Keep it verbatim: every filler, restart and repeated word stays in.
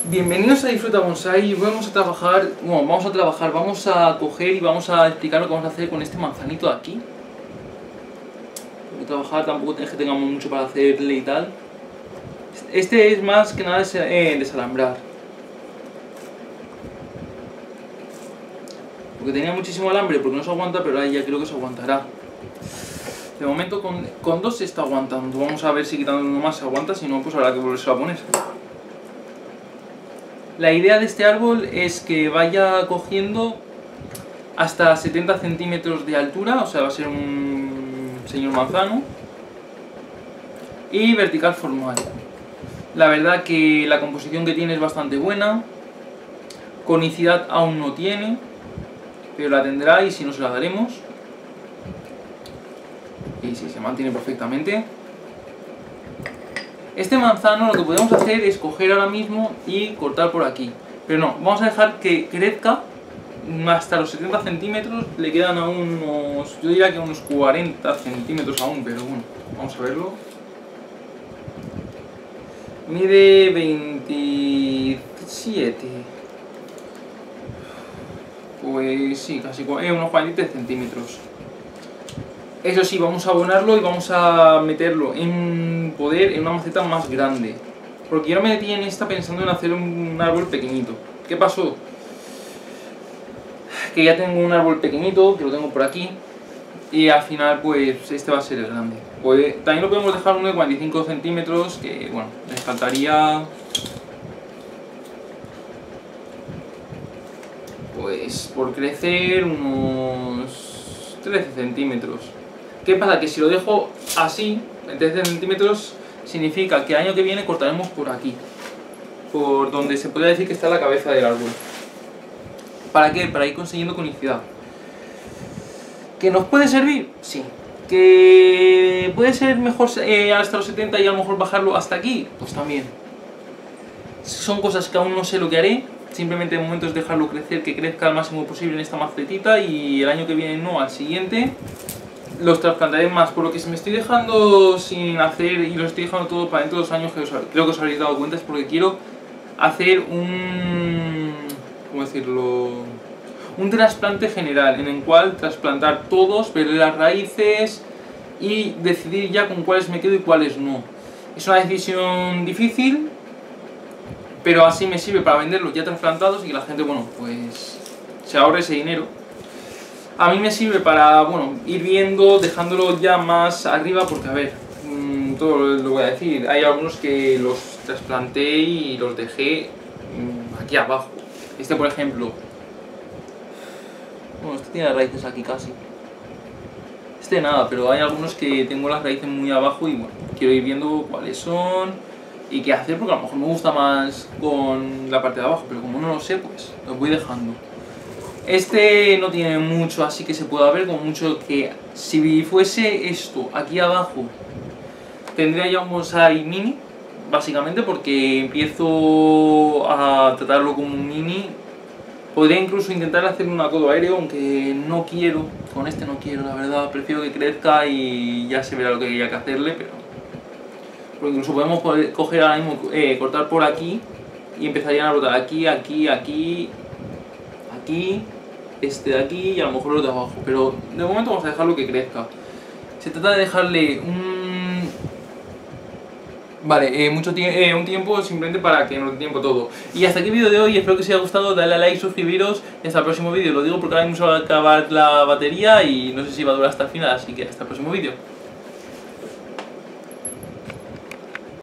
Bienvenidos a Disfruta Bonsai. Vamos a trabajar, bueno, vamos a trabajar, vamos a coger y vamos a explicar lo que vamos a hacer con este manzanito de aquí. Porque trabajar tampoco es que tengamos mucho para hacerle y tal. Este es más que nada des eh, desalambrar. Porque tenía muchísimo alambre porque no se aguanta, pero ahora ya creo que se aguantará. De momento con, con dos se está aguantando. Vamos a ver si quitando uno más se aguanta, si no pues habrá que volverse a poner. La idea de este árbol es que vaya cogiendo hasta setenta centímetros de altura, o sea, va a ser un señor manzano, y vertical formal. La verdad que la composición que tiene es bastante buena, conicidad aún no tiene, pero la tendrá y si no se la daremos. Y sí, se mantiene perfectamente. Este manzano lo que podemos hacer es coger ahora mismo y cortar por aquí. Pero no, vamos a dejar que crezca hasta los setenta centímetros. Le quedan aún unos, yo diría que unos cuarenta centímetros aún, pero bueno, vamos a verlo. Mide veintisiete. Pues sí, casi eh, unos cuarenta centímetros. Eso sí, vamos a abonarlo y vamos a meterlo en poder en una maceta más grande. Porque yo no me metí en esta pensando en hacer un árbol pequeñito. ¿Qué pasó? Que ya tengo un árbol pequeñito, que lo tengo por aquí. Y al final pues este va a ser el grande. Pues, también lo podemos dejar uno de cuarenta y cinco centímetros, que bueno, les faltaría... Pues por crecer unos trece centímetros. ¿Qué pasa? Que si lo dejo así, en trece centímetros, significa que el año que viene cortaremos por aquí. Por donde se podría decir que está la cabeza del árbol. ¿Para qué? Para ir consiguiendo conicidad. ¿Que nos puede servir? Sí. ¿Que puede ser mejor eh, hasta los setenta y a lo mejor bajarlo hasta aquí? Pues también. Son cosas que aún no sé lo que haré. Simplemente de momento es dejarlo crecer, que crezca al máximo posible en esta macetita y el año que viene no, al siguiente. Los trasplantaré más, por lo que se me estoy dejando sin hacer y lo estoy dejando todo para dentro de dos años, que os, creo que os habréis dado cuenta, es porque quiero hacer un... ¿cómo decirlo? Un trasplante general, en el cual trasplantar todos, ver las raíces y decidir ya con cuáles me quedo y cuáles no. Es una decisión difícil, pero así me sirve para venderlos ya trasplantados y que la gente, bueno, pues se ahorre ese dinero. A mí me sirve para, bueno, ir viendo, dejándolo ya más arriba, porque a ver, mmm, todo lo voy a decir, hay algunos que los trasplanté y los dejé mmm, aquí abajo. Este, por ejemplo, bueno, este tiene las raíces aquí casi. Este nada, pero hay algunos que tengo las raíces muy abajo y bueno, quiero ir viendo cuáles son y qué hacer, porque a lo mejor me gusta más con la parte de abajo, pero como no lo sé, pues los voy dejando. Este no tiene mucho así que se pueda ver, como mucho que si fuese esto aquí abajo tendría ya un bonsai mini, básicamente porque empiezo a tratarlo como un mini. Podría incluso intentar hacer un acodo aéreo, aunque no quiero, con este no quiero, la verdad, prefiero que crezca y ya se verá lo que haya que hacerle, pero... Porque incluso podemos poder coger ahora mismo, eh, cortar por aquí y empezarían a brotar aquí, aquí, aquí... aquí, este de aquí y a lo mejor los de abajo, pero de momento vamos a dejarlo que crezca. Se trata de dejarle un... Vale, eh, mucho tie eh, un tiempo simplemente para que nos dé tiempo todo. Y hasta aquí el vídeo de hoy, espero que os haya gustado, dale a like, suscribiros y hasta el próximo vídeo. Lo digo porque ahora mismo se va a acabar la batería y no sé si va a durar hasta el final, así que hasta el próximo vídeo.